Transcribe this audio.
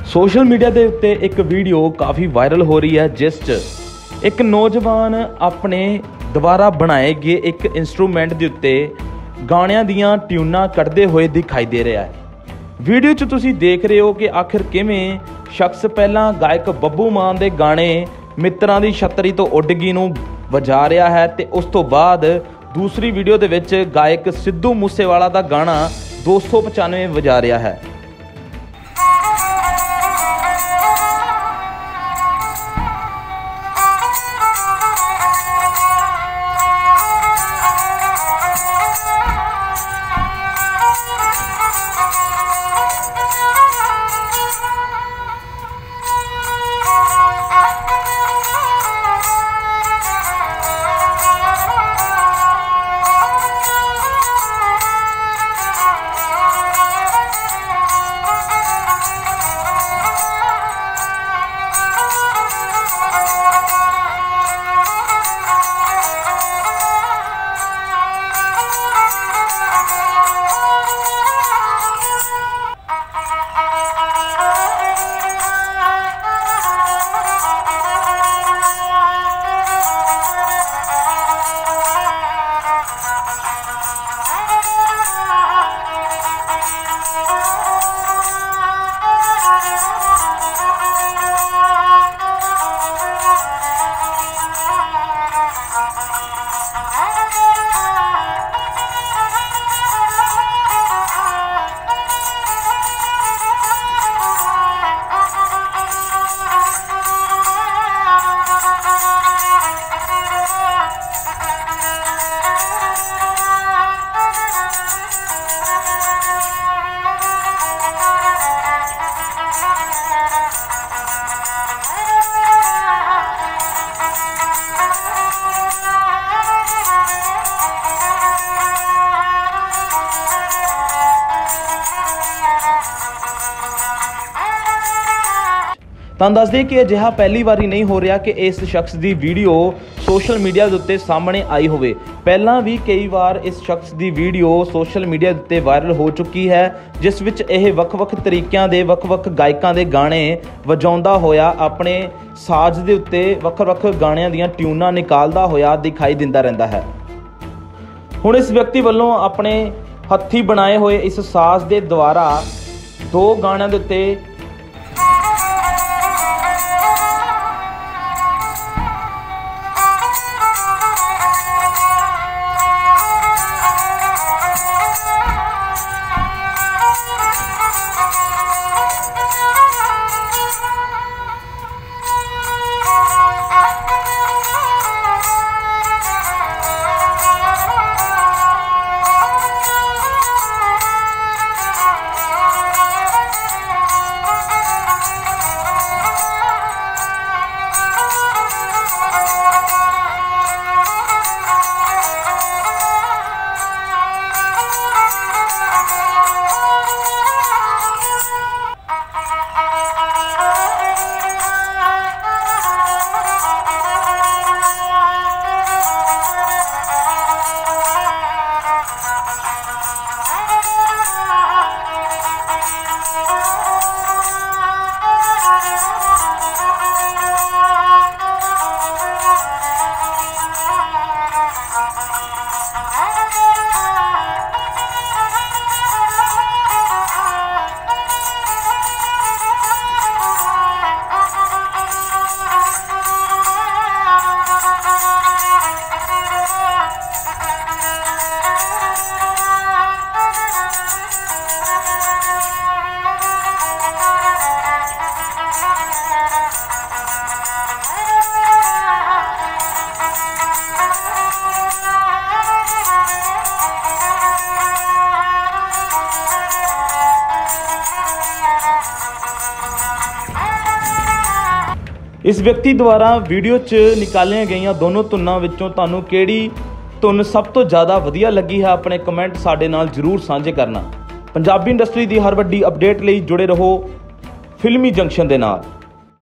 Social media के उत्ते एक वीडियो काफ़ी वायरल हो रही है जिस च एक नौजवान अपने द्वारा बनाए गए एक इंस्ट्रूमेंट के उत्ते गाणियां दियां ट्यूनां कढ़दे हुए दिखाई दे रहा है। वीडियो च तुसी देख रहे हो कि आखिर किवें शख्स पहला गायक बब्बू मान के गाने मित्रां दी छतरी तो उड गई नूं वजा रहा है ते उस तो बाद दूसरी वीडियो दे विच गायक सिद्धू मूसेवाला दा गाना 295 वजा रहा है। ਤਾਂ ਦੱਸ ਦੇ ਕਿ ਅਜਿਹਾ ਪਹਿਲੀ ਵਾਰੀ ਨਹੀਂ ਹੋ ਰਿਹਾ ਕਿ ਇਸ ਸ਼ਖਸ ਦੀ ਵੀਡੀਓ ਸੋਸ਼ਲ ਮੀਡੀਆ ਦੇ ਉੱਤੇ ਸਾਹਮਣੇ ਆਈ ਹੋਵੇ। ਪਹਿਲਾਂ ਵੀ ਕਈ ਵਾਰ ਇਸ ਸ਼ਖਸ ਦੀ ਵੀਡੀਓ ਸੋਸ਼ਲ ਮੀਡੀਆ ਦੇ ਉੱਤੇ ਵਾਇਰਲ ਹੋ ਚੁੱਕੀ ਹੈ ਜਿਸ ਵਿੱਚ ਇਹ ਵੱਖ-ਵੱਖ ਤਰੀਕਿਆਂ ਦੇ ਵੱਖ-ਵੱਖ ਗਾਇਕਾਂ ਦੇ ਗਾਣੇ ਵਜਾਉਂਦਾ ਹੋਇਆ ਆਪਣੇ ਸਾਜ਼ ਦੇ ਉੱਤੇ ਵੱਖ-ਵੱਖ ਗਾਣਿਆਂ ਦੀਆਂ ਟਿਊਨਾਂ ਨਿਕਾਲਦਾ ਹੋਇਆ ਦਿਖਾਈ ਦਿੰਦਾ ਰਹਿੰਦਾ ਹੈ। ਹੁਣ ਇਸ ਵਿਅਕਤੀ ਵੱਲੋਂ ਆਪਣੇ ਹੱਥੀਂ ਬਣਾਏ ਹੋਏ ਇਸ ਸਾਜ਼ ਦੇ ਦੁਆਰਾ ਦੋ ਗਾਣਿਆਂ ਦੇ ਉੱਤੇ इस व्यक्ति द्वारा वीडियो च निकालिया गई दोनों धुनां विचों तुहानूं किहड़ी धुन सब तो ज़्यादा वधिया लगी है अपने कमेंट साडे नाल जरूर साझे करना। पंजाबी इंडस्ट्री की हर वड्डी अपडेट लई जुड़े रहो फिल्मी जंक्शन दे नाल।